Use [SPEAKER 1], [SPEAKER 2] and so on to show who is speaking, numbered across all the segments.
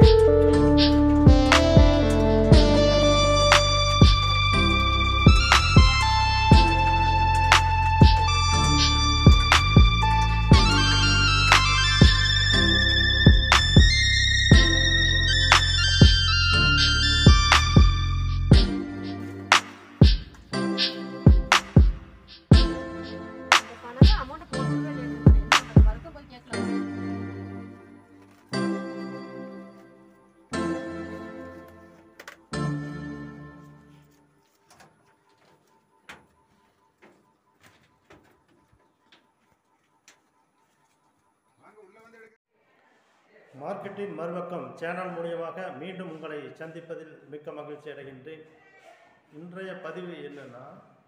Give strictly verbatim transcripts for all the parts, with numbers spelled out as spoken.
[SPEAKER 1] மார்க்கெட்டின் மறுபக்கம் சேனல் மூலியமாக மீண்டும் உங்களை சந்திப்பதில் மிக்க மகிழ்ச்சி அடைகின்றேன். இன்றைய பதிவு என்னன்னா,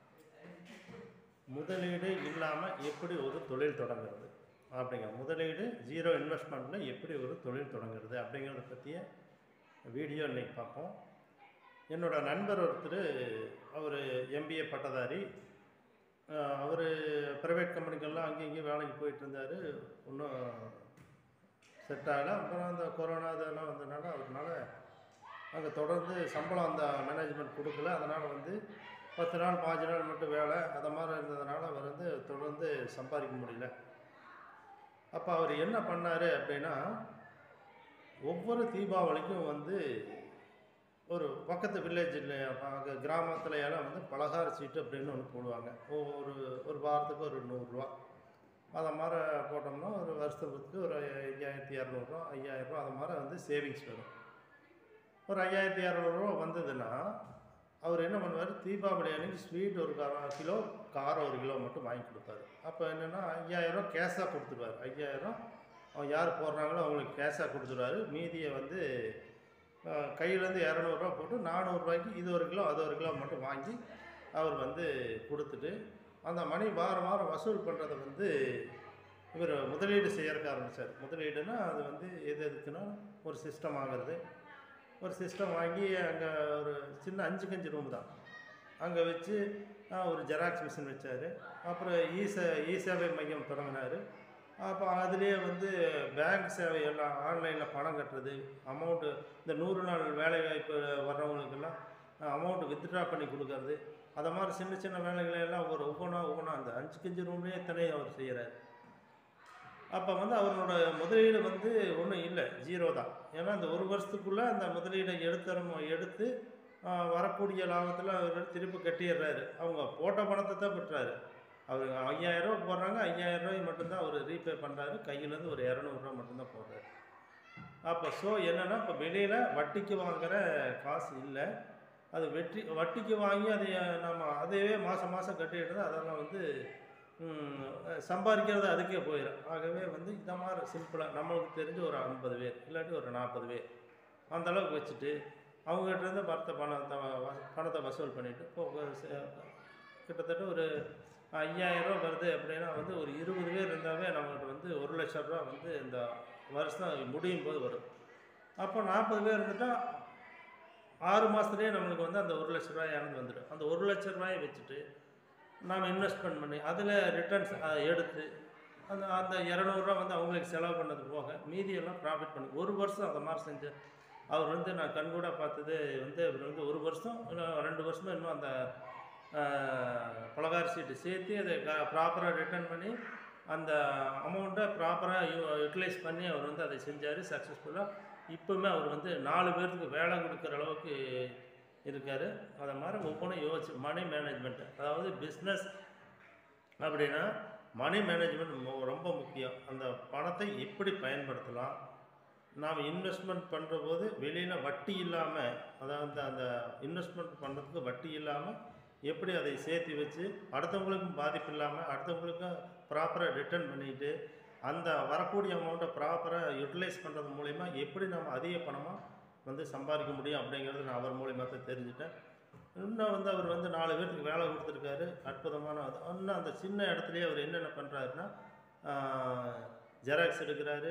[SPEAKER 1] முதலீடு இல்லாமல் எப்படி ஒரு தொழில் தொடங்குறது அப்படிங்கிற, முதலீடு ஜீரோ இன்வெஸ்ட்மெண்ட்டில் எப்படி ஒரு தொழில் தொடங்குறது அப்படிங்கிறத பற்றிய வீடியோ இன்றைக்கி பார்ப்போம். என்னோடய நண்பர் ஒருத்தர், அவர் எம்பிஏ பட்டதாரி, அவர் ப்ரைவேட் கம்பெனிக்கெல்லாம் அங்கேயும் இங்கேயும் வேலைக்கு போயிட்டு இருந்தார். இன்னும் செட் ஆகலை. அப்புறம் அந்த கொரோனா இதெல்லாம் வந்ததுனால அவர்னால அங்கே தொடர்ந்து சம்பளம் அந்த மேனேஜ்மெண்ட் கொடுக்கல. அதனால் வந்து பத்து நாள் பாஞ்சு நாள் மட்டும் வேலை அதை மாதிரி இருந்ததுனால அவர் வந்து தொடர்ந்து சம்பாதிக்க முடியல. அப்போ அவர் என்ன பண்ணார் அப்படின்னா, ஒவ்வொரு தீபாவளிக்கும் வந்து ஒரு பக்கத்து வில்லேஜில் அங்கே கிராமத்தில் எல்லாம் வந்து பலகார சீட்டு அப்படின்னு ஒன்று போடுவாங்க. ஒரு ஒரு வாரத்துக்கு ஒரு நூறுரூவா அதை மாதிரி போட்டோம்னா ஒரு வருஷத்துக்கு ஒரு ஐயாயிரத்தி இரநூறுவா ஐயாயிரரூவா அதை மாதிரி வந்து சேவிங்ஸ் வரும். ஒரு ஐயாயிரத்தி இரநூறுவா வந்ததுன்னா அவர் என்ன பண்ணுவார், தீபாவளி அன்றைக்கி ஸ்வீட் ஒரு கிலோ, காரம் ஒரு கிலோ மட்டும் வாங்கி கொடுப்பாரு. அப்போ என்னென்னா ஐயாயிரரூவா கேஷாக கொடுத்துருவார். ஐயாயிரம் அவன் யார் போடுறாங்களோ அவங்களுக்கு கேஷாக கொடுத்துருவாரு. மீதியை வந்து கையிலேருந்து இரநூறுவா போட்டு நானூறுரூவாய்க்கு இது ஒரு கிலோ அது ஒரு கிலோ மட்டும் வாங்கி அவர் வந்து கொடுத்துட்டு அந்த மணி வாரம் வாரம் வசூல் பண்ணுறதை வந்து இவர் முதலீடு செய்யறதுக்கு ஆரம்பித்தார். முதலீடுனா அது வந்து எது எதுக்குன்னா, ஒரு சிஸ்டம் ஆகிறது. ஒரு சிஸ்டம் வாங்கி அங்கே ஒரு சின்ன அஞ்சு கஞ்சு ரூம் தான் அங்கே வச்சு ஒரு ஜெராக்ஸ் மிஷின் வச்சார். அப்புறம் இ சே இ சேவை மையம் தொடங்கினார். அப்போ அதுலேயே வந்து பேங்க் சேவை எல்லாம் ஆன்லைனில் பணம் கட்டுறது, அமௌண்ட்டு இந்த நூறு நாள் வேலைவாய்ப்பு வர்றவங்களுக்கெல்லாம் அமௌண்ட்டு வித்ட்ரா பண்ணி கொடுக்கறது, அதை மாதிரி சின்ன சின்ன வேலைகளை எல்லாம் ஒரு ஒவ்வொன்றா ஒவ்வொன்றா அந்த அஞ்சு கஞ்சி ரூம்லேயே எத்தனையும் அவர் செய்கிறார். அப்போ வந்து அவரோட முதலீடு வந்து ஒன்றும் இல்லை, ஜீரோ தான். ஏன்னா அந்த ஒரு வருஷத்துக்குள்ளே அந்த முதலீடை எடுத்துறமோ எடுத்து வரக்கூடிய லாபத்தில் அவர் திருப்பி கட்டிடுறாரு. அவங்க போட்ட பணத்தை தான் பெற்றாரு. அவர் ஐயாயிரரூவா போடுறாங்க, ஐயாயிரரூவாய் மட்டும்தான் அவர் ரீபே பண்ணுறாரு. கையிலேருந்து ஒரு இரநூறுவா மட்டும்தான் போடுறாரு. அப்போ ஸோ என்னென்னா, இப்போ வெளியில் வட்டிக்கு வாங்குகிற காசு இல்லை, அது வெற்றி வட்டிக்கு வாங்கி அதை நம்ம அதையே மாதம் மாதம் கட்டிடுறது, அதெல்லாம் வந்து சம்பாதிக்கிறது அதுக்கே போயிடும். ஆகவே வந்து இந்த மாதிரி சிம்பிளாக நம்மளுக்கு தெரிஞ்சு ஒரு ஐம்பது பேர் இல்லாட்டி ஒரு நாற்பது பேர் அந்தளவுக்கு வச்சுட்டு அவங்ககிட்டருந்து பணத்தை பணத்தை பணத்தை வசூல் பண்ணிவிட்டு இப்போ கிட்டத்தட்ட ஒரு ஐயாயிரரூவா வருது அப்படின்னா வந்து ஒரு இருபது பேர் இருந்தாவே நம்மகிட்ட வந்து ஒரு லட்ச ரூபா வந்து இந்த வருஷம் முடியும் போது வரும். அப்போ நாற்பது பேர் இருந்துட்டால் ஆறு மாதத்துலேயே நம்மளுக்கு வந்து அந்த ஒரு லட்ச ரூபாய் இறந்து வந்துடும். அந்த ஒரு லட்ச ரூபாயை வச்சுட்டு நாம் இன்வெஸ்ட்மெண்ட் பண்ணி அதில் ரிட்டர்ன்ஸ் எடுத்து அந்த அந்த இரநூறுவா வந்து அவங்களுக்கு செலவு பண்ணது போக மீதியெல்லாம் ப்ராஃபிட் பண்ணி ஒரு வருஷம் அந்த மாதிரி செஞ்சு அவர் வந்து நான் கண்கூட பார்த்தது வந்து அவர் வந்து ஒரு வருஷம் இல்லை ரெண்டு வருஷமாக இன்னும் அந்த பலகார சீட்டு சேர்த்து அதை ப்ராப்பராக ரிட்டர்ன் பண்ணி அந்த அமௌண்ட்டை ப்ராப்பராக யூ யூட்டிலைஸ் பண்ணி அவர் வந்து அதை செஞ்சார் சக்ஸஸ்ஃபுல்லாக. இப்போவுமே அவர் வந்து நாலு பேருக்கு வேலை கொடுக்குற அளவுக்கு இருக்கார். அதை மாதிரி ஒவ்வொன்றும் யோசிச்சு மணி மேனேஜ்மெண்ட்டு, அதாவது பிஸ்னஸ் அப்படின்னா மணி மேனேஜ்மெண்ட் ரொம்ப முக்கியம். அந்த பணத்தை எப்படி பயன்படுத்தலாம், நாம் இன்வெஸ்ட்மெண்ட் பண்ணுற போது வெளியில் வட்டி இல்லாமல், அதாவது அந்த இன்வெஸ்ட்மெண்ட் பண்ணுறதுக்கு வட்டி இல்லாமல் எப்படி அதை சேர்த்து வச்சு அடுத்தவங்களுக்கும் பாதிப்பு இல்லாமல் அடுத்தவங்களுக்கும் ப்ராப்பராக ரிட்டர்ன் பண்ணிவிட்டு அந்த வரக்கூடிய அமௌண்ட்டை ப்ராப்பராக யூட்டிலைஸ் பண்ணுறது மூலிமா எப்படி நம்ம அதிக பணமாக வந்து சம்பாதிக்க முடியும் அப்படிங்கிறது நான் அவர் மூலிமா தான் தெரிஞ்சுட்டேன். இன்னும் வந்து அவர் வந்து நாலு பேருக்கு வேலை கொடுத்துருக்காரு. அற்புதமான இன்னும் அந்த சின்ன இடத்துலையே அவர் என்னென்ன பண்ணுறாருன்னா, ஜெராக்ஸ் எடுக்கிறாரு,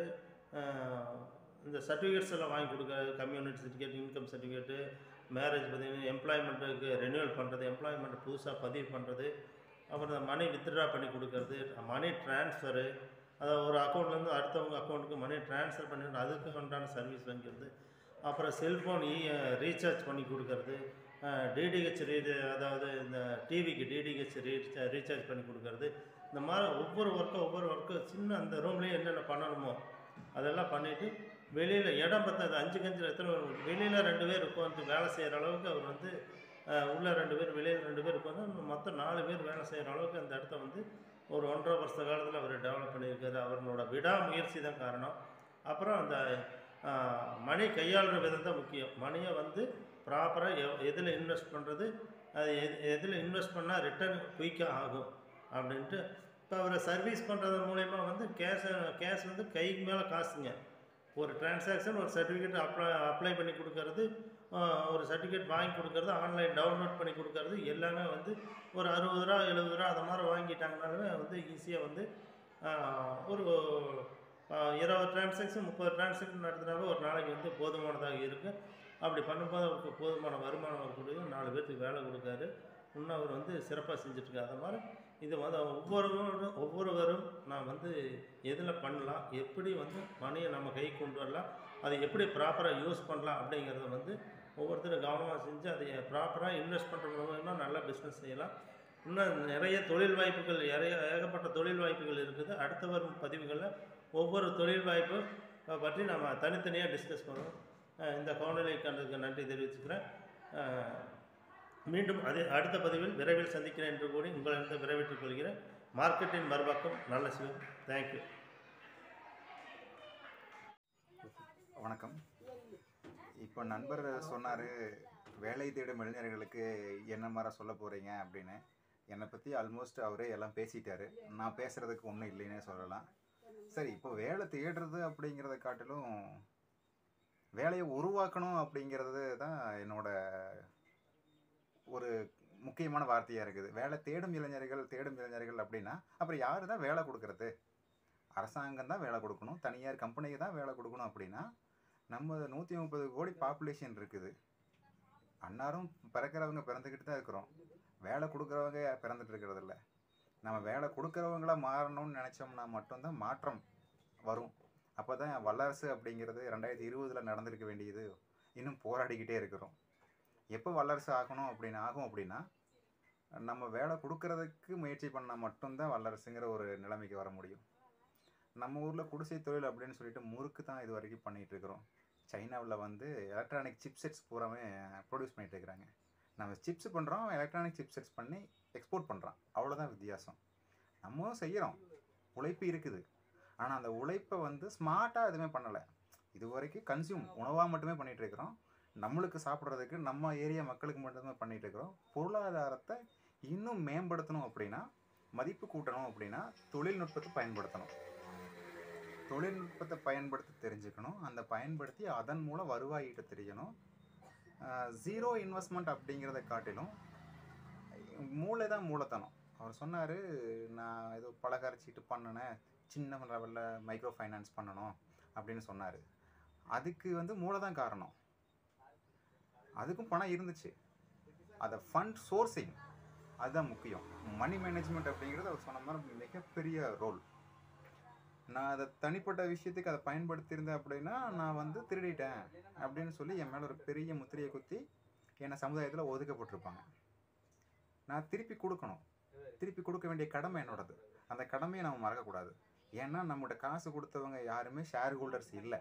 [SPEAKER 1] இந்த சர்டிஃபிகேட்ஸ் எல்லாம் வாங்கி கொடுக்குறாரு. Community certificate, income certificate, marriage பார்த்திங்கன்னா எம்ப்ளாய்மெண்ட்டுக்கு ரெனியூவல் பண்ணுறது, எம்ப்ளாய்மெண்ட் புதுசாக பதிவு பண்ணுறது, அப்புறம் மணி வித்ட்ரா பண்ணி கொடுக்கறது, மணி ட்ரான்ஸ்ஃபரு, அதாவது ஒரு அக்கௌண்ட்லேருந்து அடுத்தவங்க அக்கௌண்ட்டுக்கு மணி ட்ரான்ஸ்ஃபர் பண்ணிட்டு அதுக்கு உண்டான சர்வீஸ் வாங்கிக்கிறது. அப்புறம் செல்ஃபோன் இ ரீசார்ஜ் பண்ணி கொடுக்கறது, டிடிஹெச் ரீ அதாவது இந்த டிவிக்கு டிடிஹெச் ரீசா ரீசார்ஜ் பண்ணி கொடுக்கறது. இந்த மாதிரி ஒவ்வொரு ஒர்க்கும் ஒவ்வொரு ஒர்க்கும் சின்ன அந்த ரூம்லேயே என்னென்ன பண்ணணுமோ அதெல்லாம் பண்ணிவிட்டு வெளியில் இடம் பத்தாது, அஞ்சு கஞ்சில் எத்தனை வெளியில் ரெண்டு பேர் உட்காந்து வேலை செய்கிற அளவுக்கு அவர் வந்து உள்ளே ரெண்டு பேர் வெளியில் ரெண்டு பேர் உட்காந்து மொத்தம் நாலு பேர் வேலை செய்கிற அளவுக்கு அந்த இடத்த வந்து ஒரு ஒன்றரை வருஷ காலத்தில் அவர் டெவலப் பண்ணியிருக்காரு. அவரோட விடாமுயற்சி தான் காரணம். அப்புறம் அந்த மணி கையாளுற விதம் தான் முக்கியம். மணியை வந்து ப்ராப்பராக எவ் எதில் இன்வெஸ்ட் பண்ணுறது, அது எது எதில் இன்வெஸ்ட் பண்ணால் ரிட்டர்ன் குயிக்காக ஆகும் அப்படின்ட்டு இப்போ அவரை சர்வீஸ் பண்ணுறது மூலயமா வந்து கேஷை கேஷ் வந்து கைக்கு மேலே காசுங்க. ஒரு டிரான்சாக்ஷன் ஒரு சர்டிஃபிகேட் அப்ளை அப்ளை பண்ணி கொடுக்கறது, ஒரு சர்டிஃபிகேட் வாங்கி கொடுக்கறது, ஆன்லைன் டவுன்லோட் பண்ணி கொடுக்கறது எல்லாமே வந்து ஒரு அறுபது ரூபா எழுபது ரூபா அது மாதிரி வாங்கிட்டாங்கனாலுமே வந்து ஈஸியாக வந்து ஒரு இருபது டிரான்சாக்ஷன் முப்பது டிரான்சாக்ஷன் நடத்தினாவே ஒரு நாளைக்கு வந்து போதுமானதாக இருக்குது. அப்படி பண்ணும்போது அவருக்கு போதுமான வருமானம் வரக்கூடிய நாலு பேர்த்துக்கு வேலை கொடுக்காரு. இன்னும் அவர் வந்து சிறப்பாக செஞ்சுட்ருக்காரு. அது மாதிரி இது வந்து ஒவ்வொருவரும் ஒவ்வொருவரும் நான் வந்து எதில் பண்ணலாம், எப்படி வந்து மணியை நம்ம கை கொண்டு வரலாம், அதை எப்படி ப்ராப்பராக யூஸ் பண்ணலாம் அப்படிங்கிறத வந்து ஒவ்வொருத்தரும் கவனமாக செஞ்சு அதை ப்ராப்பராக இன்வெஸ்ட் பண்ணுறது மூலமா நல்லா பிஸ்னஸ் செய்யலாம். இன்னும் நிறைய தொழில் வாய்ப்புகள் நிறைய ஏகப்பட்ட தொழில் வாய்ப்புகள் இருக்குது. அடுத்த வரும் பதிவுகளில் ஒவ்வொரு தொழில் வாய்ப்பு பற்றி நம்ம தனித்தனியாக டிஸ்கஸ் பண்ணுவோம். இந்த காணொலியை கண்டதுக்கு நன்றி தெரிவிச்சுக்கிறேன். மீண்டும் அதே அடுத்த பதிவில் விரைவில் சந்திக்கிறேன் என்று கூறி உங்களிடம் விரைவிட்டுக் கொள்கிறேன். மார்க்கெட்டின் மறுபக்கம் நல்ல சிவம். தேங்க்யூ.
[SPEAKER 2] வணக்கம். இப்போ நண்பர் சொன்னார் வேலை தேடும் இளைஞர்களுக்கு என்ன மாதிரி சொல்ல போகிறீங்க அப்படின்னு. என்னை பற்றி ஆல்மோஸ்ட் அவரே எல்லாம் பேசிட்டாரு. நான் பேசுகிறதுக்கு ஒன்றும் இல்லைன்னே சொல்லலாம். சரி, இப்போ வேலை தேடுறது அப்படிங்கிறத காட்டிலும் வேலையை உருவாக்கணும் அப்படிங்கிறது தான் என்னோட ஒரு முக்கியமான வார்த்தையாக இருக்குது. வேலை தேடும் இளைஞர்கள் தேடும் இளைஞர்கள் அப்படின்னா அப்புறம் யார் தான் வேலை கொடுக்கறது? அரசாங்கம் தான் வேலை கொடுக்கணும், தனியார் கம்பெனிக்கு தான் வேலை கொடுக்கணும். அப்படின்னா நம்ம நூற்றி முப்பது கோடி பாப்புலேஷன் இருக்குது. அன்னாரும் பிறக்கிறவங்க பிறந்துக்கிட்டு தான் இருக்கிறோம். வேலை கொடுக்குறவங்க பிறந்துட்டு இருக்கிறது இல்லை. நம்ம வேலை கொடுக்குறவங்களாக மாறணும்னு நினச்சோம்னா மட்டும்தான் மாற்றம் வரும். அப்போ தான் வல்லரசு அப்படிங்கிறது ரெண்டாயிரத்தி இருபதில் நடந்திருக்க வேண்டியது இன்னும் போராடிக்கிட்டே இருக்கிறோம். எப்போ வல்லரசு ஆகணும் அப்படின்னு ஆகும் அப்படின்னா நம்ம வேலை கொடுக்கறதுக்கு முயற்சி பண்ணால் மட்டும்தான் வல்லரசுங்கிற ஒரு நிலைமைக்கு வர முடியும். நம்ம ஊரில் குடிசை தொழில் அப்படின்னு சொல்லிட்டு முறுக்கு தான் இது வரைக்கும் பண்ணிகிட்டு இருக்கிறோம். சைனாவில் வந்து எலக்ட்ரானிக் சிப்செட்ஸ் பூராமே ப்ரொடியூஸ் பண்ணிகிட்டு இருக்கிறாங்க. நம்ம சிப்ஸ் பண்ணுறோம், எலக்ட்ரானிக் சிப்செட்ஸ் பண்ணி எக்ஸ்போர்ட் பண்ணுறோம். அவ்வளோதான் வித்தியாசம். நம்மளும் செய்கிறோம், உழைப்பு இருக்குது. ஆனால் அந்த உழைப்பை வந்து ஸ்மார்ட்டாக எதுவுமே பண்ணலை. இது வரைக்கும் கன்சியூம் உணவாக மட்டுமே பண்ணிகிட்டு இருக்கிறோம். நம்மளுக்கு சாப்பிட்றதுக்கு நம்ம ஏரியா மக்களுக்கு மட்டுமே பண்ணிகிட்டு இருக்கிறோம். பொருளாதாரத்தை இன்னும் மேம்படுத்தணும் அப்படின்னா, மதிப்பு கூட்டணும் அப்படின்னா தொழில்நுட்பத்தை பயன்படுத்தணும். தொழில்நுட்பத்தை பயன்படுத்த தெரிஞ்சுக்கணும். அந்த பயன்படுத்தி அதன் மூலம் வருவாய் ஈட்ட தெரியணும். ஜீரோ இன்வெஸ்ட்மெண்ட் அப்படிங்கிறத காட்டிலும் மூளை தான் மூலத்தனம். அவர் சொன்னார், நான் ஏதோ பலகரைச்சிட்டு பண்ணினேன், சின்ன லெவலில் மைக்ரோ ஃபைனான்ஸ் பண்ணணும் அப்படின்னு சொன்னார். அதுக்கு வந்து மூளை தான் காரணம். அதுக்கும் பணம் இருந்துச்சு. அதை ஃபண்ட் சோர்சிங் அதுதான் முக்கியம். மணி மேனேஜ்மெண்ட் அப்படிங்கிறது அவர் சொன்ன மாதிரி மிகப்பெரிய ரோல். நான் அதை தனிப்பட்ட விஷயத்துக்கு அதை பயன்படுத்தியிருந்தேன் அப்படின்னா நான் வந்து திருடிட்டேன் அப்படின்னு சொல்லி என் மேலே ஒரு பெரிய முத்திரையை குத்தி என்னை சமுதாயத்தில் ஒதுக்கப்பட்டிருப்பாங்க. நான் திருப்பி கொடுக்கணும். திருப்பி கொடுக்க வேண்டிய கடமை என்னோடது. அந்த கடமையை நம்ம மறக்கக்கூடாது. ஏன்னா நம்மளோட காசு கொடுத்தவங்க யாருமே ஷேர் ஹோல்டர்ஸ் இல்லை.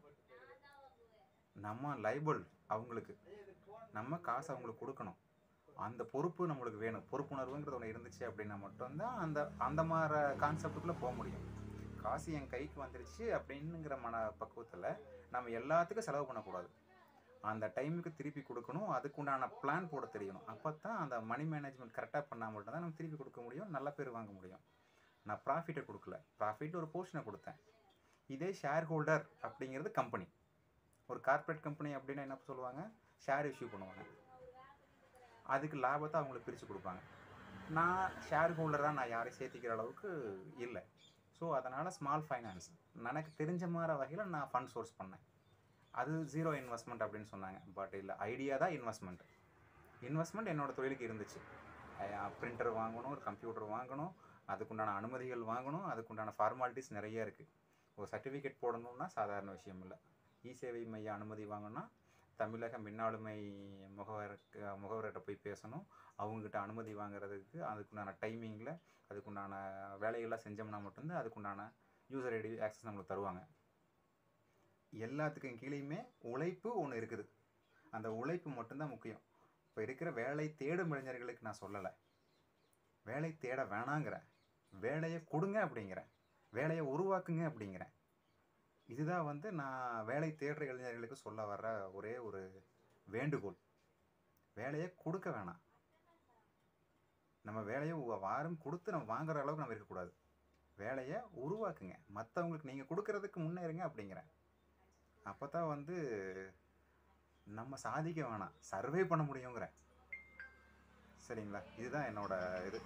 [SPEAKER 2] நம்ம லைபிள் அவங்களுக்கு. நம்ம காசு அவங்களுக்கு கொடுக்கணும். அந்த பொறுப்பு நம்மளுக்கு வேணும். பொறுப்புணர்வுங்கிறது ஒன்று இருந்துச்சு அப்படின்னா மட்டும்தான் அந்த அந்த மாதிரி கான்செப்டுக்குள்ளே போக முடியும். காசு என் கைக்கு வந்துருச்சு அப்படின்னுங்கிற மன பக்குவத்தில் நம்ம எல்லாத்துக்கும் செலவு பண்ணக்கூடாது. அந்த டைமுக்கு திருப்பி கொடுக்கணும். அதுக்குண்டான பிளான் போட தெரியணும். அப்போ தான் அந்த மணி மேனேஜ்மெண்ட் கரெக்டாக பண்ணால் மட்டும்தான் நம்ம திருப்பி கொடுக்க முடியும், நல்ல பேர் வாங்க முடியும். நான் ப்ராஃபிட்டை கொடுக்கல, ப்ராஃபிட் ஒரு போர்ஷனை கொடுத்தேன். இதே ஷேர் ஹோல்டர் அப்படிங்கிறது கம்பெனி. ஒரு கார்ப்பரேட் கம்பெனி அப்படின்னா என்ன சொல்லுவாங்க, ஷேர் இஷ்யூ பண்ணுவாங்க. அதுக்கு லாபத்தை அவங்களுக்கு பிரித்து கொடுப்பாங்க. நான் ஷேர் ஹோல்டராக நான் யாரையும் சேர்த்திக்கிற அளவுக்கு இல்லை. ஸோ அதனால் ஸ்மால் ஃபைனான்ஸ் எனக்கு தெரிஞ்ச மாதிரி வகையில் நான் ஃபண்ட் சோர்ஸ் பண்ணேன். அது ஜீரோ இன்வெஸ்ட்மெண்ட் அப்படின்னு சொன்னாங்க. பட் இல்லை, ஐடியா தான் இன்வெஸ்ட்மெண்ட். இன்வெஸ்ட்மெண்ட் என்னோடய தொழிலுக்கு இருந்துச்சு. பிரிண்டர் வாங்கணும், ஒரு கம்ப்யூட்டர் வாங்கணும், அதுக்குண்டான அனுமதிகள் வாங்கணும், அதுக்குண்டான ஃபார்மாலிட்டிஸ் நிறைய இருக்குது. ஒரு சர்டிஃபிகேட் போடணுன்னா சாதாரண விஷயம் இல்லை. இ சேவை மைய அனுமதி வாங்கணும்னா தமிழக மின்னாளுமை முகவருக்கு முகவர்கிட்ட போய் பேசணும். அவங்கக்கிட்ட அனுமதி வாங்குறதுக்கு அதுக்குண்டான டைமிங்கில் அதுக்குண்டான வேலைகள்லாம் செஞ்சோம்னா மட்டும்தான் அதுக்குண்டான யூசர் ஐடி ஆக்சஸ் நம்மளுக்கு தருவாங்க. எல்லாத்துக்கும் கீழேயுமே உழைப்பு ஒன்று இருக்குது. அந்த உழைப்பு மட்டும்தான் முக்கியம். இப்போ இருக்கிற வேலை தேடும் இளைஞர்களுக்கு நான் சொல்லலை, வேலை தேட வேணாங்கிறேன், வேலையை கொடுங்க அப்படிங்கிறேன், வேலையை உருவாக்குங்க அப்படிங்கிறேன். இதுதான் வந்து நான் வேலை தேடுற இளைஞர்களுக்கு சொல்ல வர்ற ஒரே ஒரு வேண்டுகோள். வேலையை கொடுக்க வேணாம், நம்ம வேலையை வாரம் கொடுத்து நம்ம வாங்குற அளவுக்கு நம்ம இருக்கக்கூடாது. வேலையை உருவாக்குங்க, மற்றவங்களுக்கு நீங்கள் கொடுக்கறதுக்கு முன்னேறுங்க அப்படிங்கிறேன். அப்போ தான் வந்து நம்ம சாதிக்க வேணாம், சர்வே பண்ண முடியுங்கிறேன். சரிங்களா? இதுதான் என்னோட இது.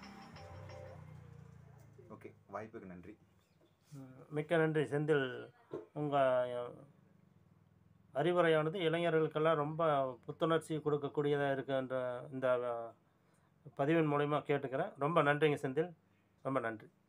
[SPEAKER 2] ஓகே, வாய்ப்புக்கு நன்றி.
[SPEAKER 1] மிக்க நன்றி செந்தில். உங்கள் அறிவுரையானது இளைஞர்களுக்கெல்லாம் ரொம்ப புத்துணர்ச்சி கொடுக்கக்கூடியதாக இருக்குன்ற இந்த பதிவின் மூலயமா கேட்டுக்கிறேன். ரொம்ப நன்றிங்க செந்தில், ரொம்ப நன்றி.